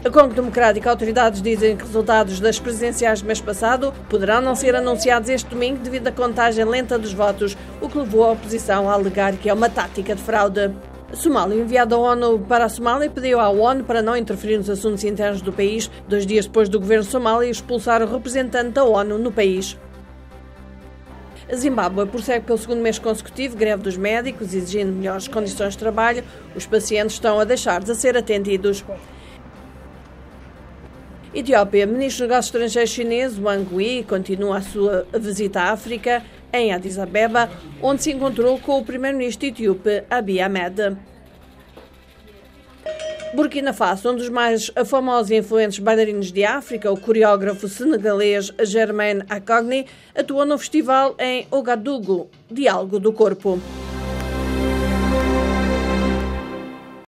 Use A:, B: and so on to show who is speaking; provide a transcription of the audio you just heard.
A: A Congo Democrática, autoridades dizem que resultados das presidenciais do mês passado poderão não ser anunciados este domingo devido à contagem lenta dos votos, o que levou a oposição a alegar que é uma tática de fraude. A Somália, enviado da ONU para a Somália, pediu à ONU para não interferir nos assuntos internos do país, 2 dias depois do governo somália expulsar o representante da ONU no país. A Zimbábue prossegue pelo segundo mês consecutivo greve dos médicos, exigindo melhores condições de trabalho. Os pacientes estão a deixar de ser atendidos. Etiópia, ministro dos Negócios Estrangeiros chinês Wang Yi continua a sua visita à África, em Addis Abeba, onde se encontrou com o primeiro-ministro etíope Abiy Ahmed. Burkina Faso, um dos mais famosos e influentes bailarinos de África, o coreógrafo senegalês Germain Acogny, atuou no festival em Ouagadougou, Diálogo do Corpo.